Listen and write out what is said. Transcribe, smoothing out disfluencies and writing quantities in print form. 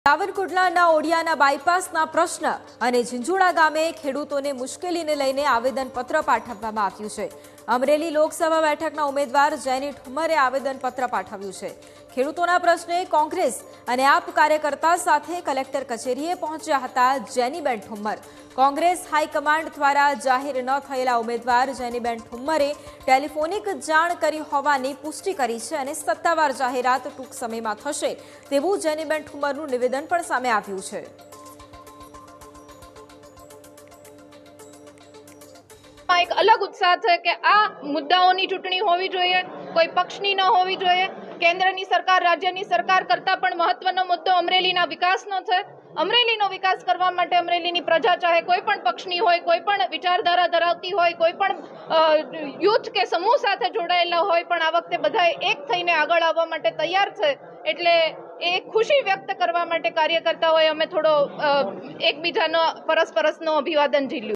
સાવરકુંડલાના ઓડિયાના બાયપાસના પ્રશ્ન અને ઝીંઝુડા ગામે ખેડૂતોને મુશ્કેલીને લઈને આવેદનપત્ર પાઠવવામાં આવ્યું છે। અમરેલી લોકસભા બેઠકના ઉમેદવાર જેની ઠુમ્મરે આવેદનપત્ર પાઠવ્યું છે। ખેડૂતોના પ્રશ્ને કોંગ્રેસ અને આપ કાર્યકર્તા સાથે કલેક્ટર કચેરીએ પહોંચ્યા હતા। જેનીબેન ઠુમ્મર કોંગ્રેસ હાઈકમાન્ડ દ્વારા જાહેર ન થયેલા ઉમેદવાર જેનીબેન ઠુમ્મરે ટેલિફોનિક જાણ કરી હોવાની પુષ્ટિ કરી છે અને સત્તાવાર જાહેરાત ટૂંક સમયમાં થશે તેવું જેનીબેન ઠુમ્મરનું નિવેદન પણ સામે આવ્યું છે। एक अलग उत्साह है कि आ मुद्दाओनी चूंटणी होवी जोईए, कोई पक्षनी न होवी जोईए। केंद्रनी सरकार राज्यनी सरकार करता पण महत्वनो मुद्दो अमरेलीना विकासनो छे। अमरेलीनो विकास करवा माटे अमरेलीनी प्रजा चाहे कोई पण पक्षनी होय, कोई पण विचारधारा धरावती होय, कोई पण यूथ के समूह साथे जोडायेला होय, पण आ वखते बधाए एक थईने आगळ आववा माटे तैयार छे। एटले ए खुशी व्यक्त करवा माटे कार्यकर्ताओए अमे थोड़ो एकबीजानो परस्परसनो अभिवादन झील्युं।